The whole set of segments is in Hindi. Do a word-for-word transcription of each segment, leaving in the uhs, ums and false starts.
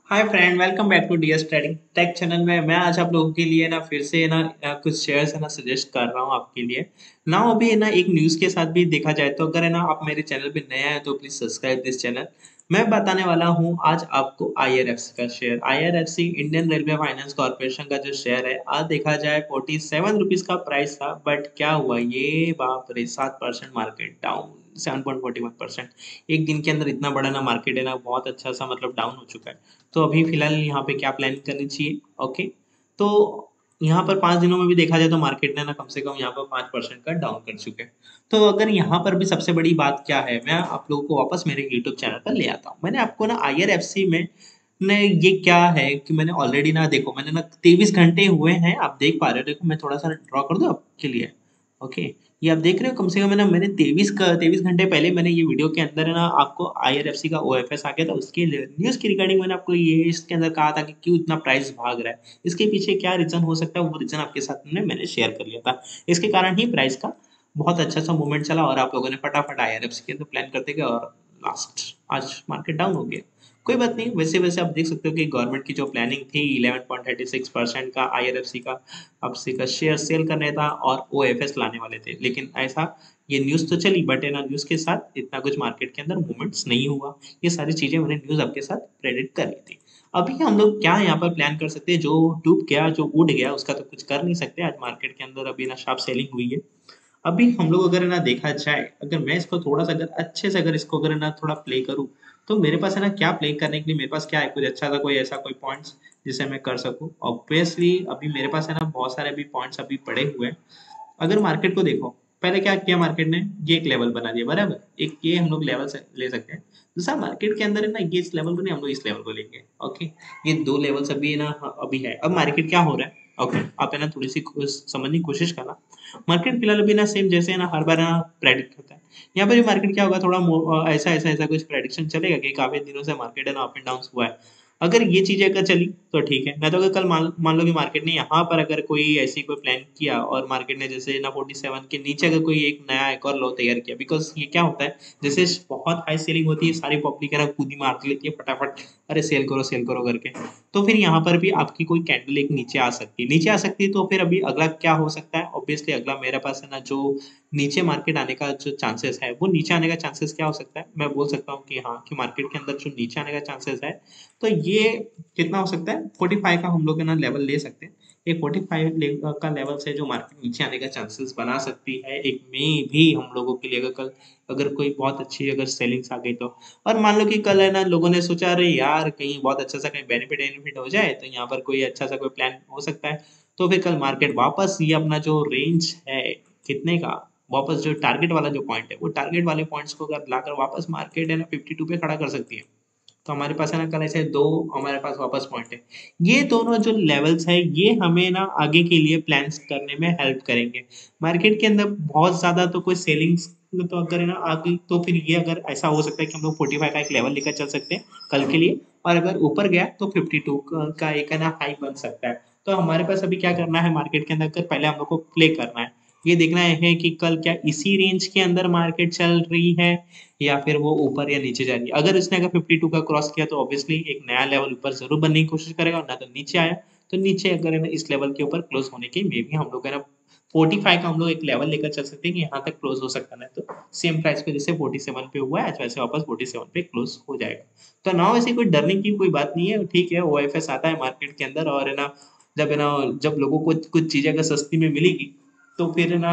Hi friend, welcome back to DS trading tech channel में। मैं आज आप लोगों के लिए ना फिर से ना अ, कुछ शेयर्स है ना सजेस्ट कर रहा हूँ आपके लिए ना। अभी है ना एक न्यूज़ के साथ भी देखा जाए तो अगर है ना आप मेरे चैनल पे नए हैं तो प्लीज सब्सक्राइब दिस चैनल। मैं बताने वाला हूँ आज आपको आईआरएफसी का share. IRFC Indian Railway Finance Corporation का जो शेयर है, आज देखा जाए फोर्टी सेवन रुपीज का प्राइस था, बट क्या हुआ ये बाप रे, सात percent market down, seven point forty one percent. एक दिन के अंदर इतना बड़ा ना मार्केट है ना, बहुत अच्छा सा मतलब डाउन हो चुका है। तो अभी फिलहाल यहाँ पे क्या प्लानिंग करनी चाहिए? ओके, तो यहाँ पर पाँच दिनों में भी देखा जाए तो मार्केट ने ना कम से कम यहाँ पर पाँच परसेंट का डाउन कर चुके हैं। तो अगर यहाँ पर भी सबसे बड़ी बात क्या है, मैं आप लोगों को वापस मेरे यूट्यूब चैनल पर ले आता हूँ। मैंने आपको ना आईआरएफसी में ने ये क्या है कि मैंने ऑलरेडी ना, देखो मैंने ना तेईस घंटे हुए हैं, आप देख पा रहे हो। देखो मैं थोड़ा सा ड्रॉ कर दूं आपके लिए। ओके, ये आप देख रहे हो, कम से कम है ना मैंने तेईस का तेईस घंटे पहले मैंने ये वीडियो के अंदर है ना आपको आईआरएफसी का ओएफएस आ गया था, उसके न्यूज की रिगार्डिंग मैंने आपको ये इसके अंदर कहा था कि क्यों इतना प्राइस भाग रहा है, इसके पीछे क्या रीजन हो सकता है, वो रीजन आपके साथ में मैंने शेयर कर लिया था। इसके कारण ही प्राइस का बहुत अच्छा सा मूवमेंट चला और आप लोगों ने फटाफट आईआरएफसी के अंदर प्लान करते गए और लास्ट आज मार्केट डाउन हो गया। कोई बात नहीं, वैसे वैसे आप देख सकते हो कि गवर्नमेंट की जो प्लानिंग थी eleven point thirty six percent का आईआरएफसी का आपसी का शेयर सेल करने था और ओएफएस लाने वाले थे, लेकिन ऐसा ये न्यूज़ तो चली, बट है ना न्यूज़ के साथ इतना कुछ मार्केट के अंदर मूवमेंट्स नहीं हुआ। ये सारी चीज़ें मैंने न्यूज़ आपके साथ प्रेडिक्ट कर ली थी। अभी हम लोग क्या यहाँ पर प्लान कर सकते हैं? जो डूब गया, जो उड़ गया, उसका तो कुछ कर नहीं सकते। आज मार्केट के अंदर अभी ना शार्प सेलिंग हुई है। अभी हम लोग अगर ना देखा जाए, अगर मैं इसको थोड़ा सा अगर अच्छे से अगर इसको अगर ना थोड़ा प्ले करूँ, तो मेरे पास है ना क्या प्ले करने के लिए मेरे पास क्या है, कुछ अच्छा सा कोई ऐसा कोई पॉइंट्स जिसे मैं कर सकूं। ऑब्वियसली अभी मेरे पास है ना बहुत सारे अभी पॉइंट्स अभी पड़े हुए हैं। अगर मार्केट को देखो, पहले क्या किया मार्केट ने, ये एक लेवल बना दिया, बराबर, एक ये हम लोग लेवल से ले सकते हैं। दूसरा मार्केट के अंदर है ना, ये इस लेवल को नहीं, हम लोग इस लेवल को लेंगे। ओके, ये दो लेवल्स अभी है ना, अभी है। अब मार्केट क्या हो रहा है, ओके आप है ना थोड़ी सी खुश- समझने की कोशिश करना। मार्केट फिलहाल अभी ना सेम जैसे है ना हर बार ना प्रेडिक्ट होता है। यहाँ पर मार्केट क्या होगा, थोड़ा मो- अ, ऐसा ऐसा ऐसा कुछ प्रेडिक्शन चलेगा कि काफी दिनों से मार्केट है ना अप एंड डाउन हुआ है। अगर ये चीजें अगर चली तो ठीक है, नहीं तो अगर कल मान मान लो कि मार्केट ने यहाँ पर अगर कोई ऐसी कोई प्लान किया और मार्केट ने जैसे ना फोर्टी सेवन के नीचे अगर कोई एक नया एक और लो तैयार किया, बिकॉज ये क्या होता है, जैसे बहुत हाई सेलिंग होती है, सारी पब्लिक है ना कूदी मार लेती है फटाफट, अरे सेल करो सेल करो करके। तो फिर यहाँ पर भी आपकी कोई कैंडल एक नीचे आ सकती है, नीचे आ सकती है। तो फिर अभी अगला क्या हो सकता है, ऑब्वियसली अगला मेरे पास है ना जो नीचे मार्केट आने का जो चांसेस है, वो नीचे आने का चांसेस क्या हो सकता है, मैं बोल सकता हूँ कि हाँ, कि मार्केट के अंदर जो नीचे आने का चांसेस है, तो ये कितना हो सकता है, फोर्टी फाइव का हम लोग है ना लेवल ले सकते हैं। एक फोर्टी फाइव का लेवल से जो मार्केट नीचे आने का चांसेस बना सकती है एक में भी हम लोगों के लिए, अगर कल अगर कोई बहुत अच्छी अगर सेलिंग्स आ गई तो। और मान लो कि कल है ना लोगों ने सोचा अरे यार कहीं बहुत अच्छा सा कहीं बेनिफिट बेनिफिट हो जाए, तो यहाँ पर कोई अच्छा सा कोई प्लान हो सकता है। तो फिर कल मार्केट वापस ये अपना जो रेंज है कितने का, वापस जो टारगेट वाला जो पॉइंट है, वो टारगेट वाले पॉइंट्स को अगर लाकर वापस मार्केट है ना फिफ्टी टू पे खड़ा कर सकती है। तो हमारे पास है ना कल ऐसे दो हमारे पास वापस पॉइंट है। ये दोनों जो लेवल्स है, ये हमें ना आगे के लिए प्लान्स करने में हेल्प करेंगे। मार्केट के अंदर बहुत ज्यादा तो कोई सेलिंग्स तो अगर है ना आगे, तो फिर ये अगर ऐसा हो सकता है कि हम लोग फोर्टी फाइव का एक लेवल लेकर चल सकते हैं कल के लिए। और अगर ऊपर गया तो फिफ्टी टू का एक है ना हाई बन सकता है। तो हमारे पास अभी क्या करना है मार्केट के अंदर, कर पहले हम लोग को प्ले करना है। ये देखना है कि कल क्या इसी रेंज के अंदर मार्केट चल रही है या फिर वो ऊपर या नीचे जा रही है। अगर इसने अगर फिफ्टी टू का क्रॉस किया तो ऑब्वियसली एक नया लेवल ऊपर जरूर बनने की कोशिश करेगा, और ना तो नीचे आया तो नीचे अगर है ना इस लेवल के ऊपर क्लोज होने के मे भी हम लोग है ना फोर्टी फाइव का हम लोग एक लेवल लेकर चल सकते हैं कि यहाँ तक क्लोज हो सकता है। तो सेम प्राइस पे जैसे फोर्टी सेवन पे हुआ है, आज वैसे वापस फोर्टी सेवन पे क्लोज हो जाएगा। तो ना वैसे कोई डरने की कोई बात नहीं है, ठीक है। ओएफएस आता है मार्केट के अंदर, और है ना जब है ना जब लोगों को कुछ चीजें अगर सस्ती में मिलेगी तो फिर है ना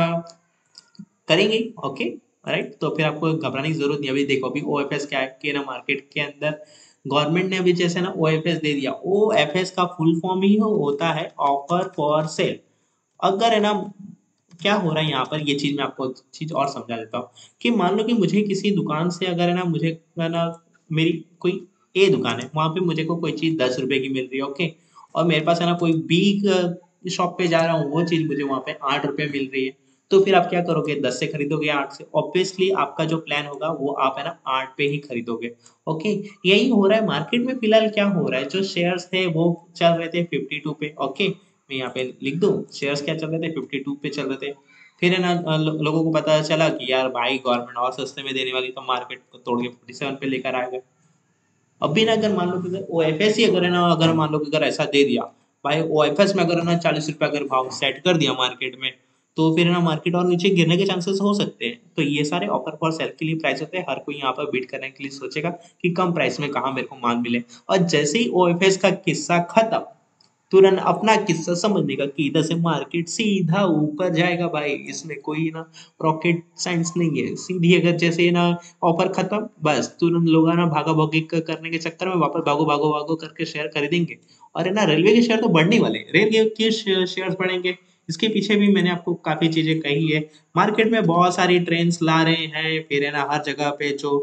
करेंगे। ओके राइट, तो फिर आपको घबराने की जरूरत नहीं। अभी देखो अभी ओएफएस क्या है कि ना मार्केट के अंदर गवर्नमेंट ने अभी जैसे ना ओएफएस दे दिया। ओएफएस का फुल फॉर्म ही होता है ऑफर फॉर सेल। अगर है ना क्या हो रहा है यहाँ पर, ये चीज मैं आपको चीज और समझा देता हूँ कि मान लो कि मुझे किसी दुकान से अगर है ना मुझे है ना मेरी कोई ए दुकान है, वहां पे मुझे को कोई चीज दस रुपए की मिल रही है। ओके, और मेरे पास है ना कोई बी शॉप पे जा रहा हूँ, वो चीज मुझे वहां पे आठ रुपए मिल रही है। तो फिर आप क्या करोगे, दस से खरीदोगे या आठ से? ऑब्वियसली आपका जो प्लान होगा वो आप है ना आठ पे ही खरीदोगे। ओके, यही हो रहा है मार्केट में फिलहाल। क्या हो रहा है, जो शेयर्स थे वो चल रहे थे फिफ्टी टू पे। ओके, मैं यहाँ पे लिख दूं शेयर्स क्या चल रहे थे, फिफ्टी टू पे चल रहे थे। फिर है ना अ, लो, लोगों को पता चला कि यार भाई गवर्नमेंट और सस्ते में देने वाली, तो मार्केट को तोड़ के फोर्टी सेवन पे लेकर आ गए। अब भी ना अगर मान लो कि अगर ओ एफ एस ही अगर है ना, अगर मान लो कि अगर ऐसा दे दिया भाई, ओ एफ एस में अगर है ना चालीस रुपये अगर भाव सेट कर दिया मार्केट में, तो फिर है ना मार्केट और नीचे गिरने के चांसेस हो सकते हैं। तो ये सारे ऑफर फॉर सेल के लिए प्राइस होते हैं, हर कोई यहाँ पर बीट करने के लिए सोचेगा कि कम प्राइस में कहाँ मेरे को माल मिले। और जैसे ही ओ एफ एस का किस्सा खत्म, तुरंत अपना किस्सा समझने का कि इधर से मार्केट सीधा ऊपर जाएगा भाई, इसमें कोई ना रॉकेट साइंस नहीं है। सीधी अगर जैसे ना ऑफर खत्म, बस तुरंत लोग है ना भागा भागी क- करने के चक्कर में वापस भागो भागो भागो करके शेयर खरीदेंगे। और है ना रेलवे के शेयर तो बढ़ने ही वाले हैं। रेल के शेयर बढ़ेंगे, इसके पीछे भी मैंने आपको काफी चीजें कही है। मार्केट में बहुत सारी ट्रेन्स ला रहे हैं, फिर है ना हर जगह पे जो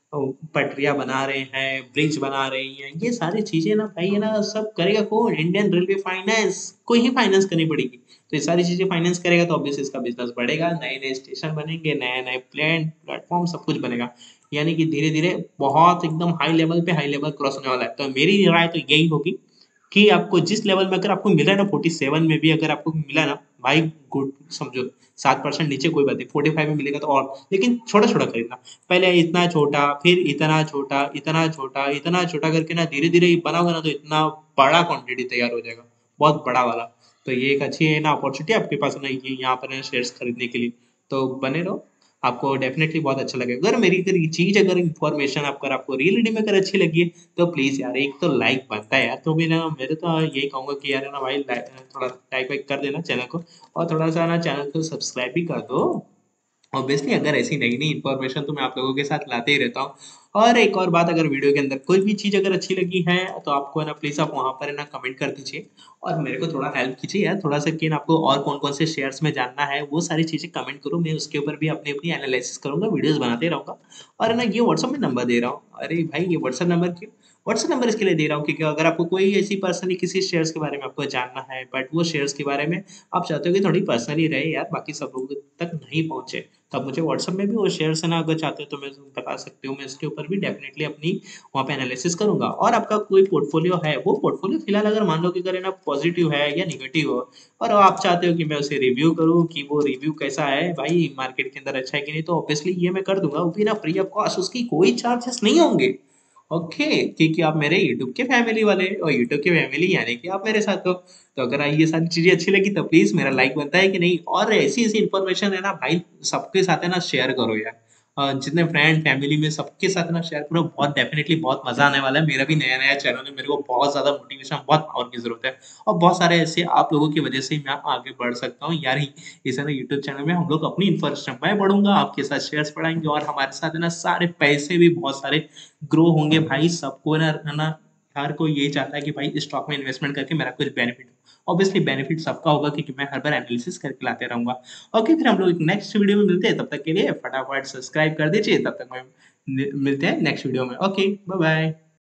पटरियां बना रहे हैं, ब्रिज बना रही हैं, ये सारी चीजें ना भाई है ना सब करेगा कौन? इंडियन रेलवे फाइनेंस को ही फाइनेंस करनी पड़ेगी। तो ये सारी चीजें फाइनेंस करेगा तो ऑब्वियसली इसका बिजनेस बढ़ेगा, नए नए स्टेशन बनेंगे, नए नए प्लेन प्लेटफॉर्म सब कुछ बनेगा। यानी कि धीरे धीरे बहुत एकदम हाई लेवल पे हाई लेवल क्रॉस होने वाला है। तो मेरी राय तो यही होगी कि आपको जिस लेवल में अगर आपको मिला है ना, फोर्टी सेवन में भी अगर आपको मिला ना भाई, गुड समझो। सात परसेंट नीचे कोई बात नहीं, फोर्टी फाइव में मिलेगा तो और, लेकिन छोटा छोटा खरीदना। पहले इतना छोटा, फिर इतना छोटा, इतना छोटा, इतना छोटा करके ना धीरे धीरे बनाओगे ना तो इतना बड़ा क्वांटिटी तैयार हो जाएगा, बहुत बड़ा वाला। तो ये एक अच्छी है ना अपॉर्चुनिटी आपके पास ना, ये यहाँ पर शेयर्स खरीदने के लिए। तो बने रहो, आपको डेफिनेटली बहुत अच्छा लगेगा। अगर मेरी अगर ये चीज अगर इन्फॉर्मेशन आपको आपको रियलिटी में अगर अच्छी लगी है, तो प्लीज यार एक तो लाइक बनता है यार। तो मैं ना मेरे तो यही कहूंगा कि यार है ना भाई, लाइक थोड़ा लाइक वाइक कर देना चैनल को, और थोड़ा सा ना चैनल को सब्सक्राइब भी कर दो। ऑब्वियसली अगर ऐसी नई नई इन्फॉर्मेशन तो मैं आप लोगों के साथ लाते ही रहता हूँ। और एक और बात, अगर वीडियो के अंदर कोई भी चीज अगर अच्छी लगी है तो आपको है ना प्लीज आप वहां पर है ना कमेंट कर दीजिए, और मेरे को थोड़ा हेल्प कीजिए यार, थोड़ा सा कि ना आपको और कौन कौन से शेयर्स में जानना है वो सारी चीजें कमेंट करो, मैं उसके ऊपर भी अपनी अपनी एनालिसिस करूंगा, वीडियोस बनाते रहूंगा। और है ना ये व्हाट्सअप में नंबर दे रहा हूँ, अरे भाई ये व्हाट्सअप नंबर क्यों? व्हाट्सएप नंबर इसके लिए दे रहा हूँ क्योंकि अगर आपको कोई ऐसी पर्सनली किसी शेयर्स के बारे में आपको जानना है, बट वो शेयर्स के बारे में आप चाहते हो कि थोड़ी पर्सनली रहे यार, बाकी सब लोगों तक नहीं पहुंचे, तब मुझे व्हाट्सएप में भी वो शेयर्स है ना अगर चाहते हो तो मैं बता सकती हूँ, मैं इसके ऊपर भी डेफिनेटली अपनी वहाँ पे एनालिसिस करूंगा। और आपका कोई पोर्टफोलियो है, वो पोर्टफोलियो फिलहाल अगर मान लो कि अगर है ना पॉजिटिव है या निगेटिव हो, और आप चाहते हो कि मैं उसे रिव्यू करूँ कि वो रिव्यू कैसा है भाई, मार्केट के अंदर अच्छा है कि नहीं, तो ऑब्वियसली ये मैं कर दूंगा, वो भी ना फ्री ऑफ कॉस्ट, उसकी कोई चार्जेस नहीं होंगे। ओके, क्योंकि आप मेरे यूट्यूब के फैमिली वाले, और यूट्यूब के फैमिली यानी कि आप मेरे साथ हो। तो अगर ये सारी चीजें अच्छी लगी तो प्लीज मेरा लाइक बनता है कि नहीं, और ऐसी ऐसी इन्फॉर्मेशन है ना भाई सबके साथ है ना शेयर करो यार। अ, जितने फ्रेंड फैमिली में सबके साथ ना शेयर करो, बहुत डेफिनेटली बहुत मजा आने वाला है। मेरा भी नया नया चैनल है, मेरे को बहुत ज्यादा मोटिवेशन बहुत पावर की जरूरत है, और बहुत सारे ऐसे आप लोगों की वजह से ही मैं आगे बढ़ सकता हूँ यार। इस है ना यूट्यूब चैनल में हम लोग अपनी इन्फॉर्मेशन, मैं बढ़ूंगा आपके साथ शेयर्स बढ़ाएंगे, और हमारे साथ है ना सारे पैसे भी बहुत सारे ग्रो होंगे भाई। सबको ना है ना, हर कोई यही चाहता है कि भाई स्टॉक में इन्वेस्टमेंट करके मेरा कुछ बेनिफिट हो। ऑब्वियसली बेनिफिट सबका होगा क्योंकि मैं हर बार एनालिसिस करके लाते रहूंगा। ओके, फिर हम लोग नेक्स्ट वीडियो में मिलते हैं, तब तक के लिए फटाफट सब्सक्राइब कर दीजिए, तब तक मैं मिलते हैं नेक्स्ट वीडियो में। Okay, bye bye.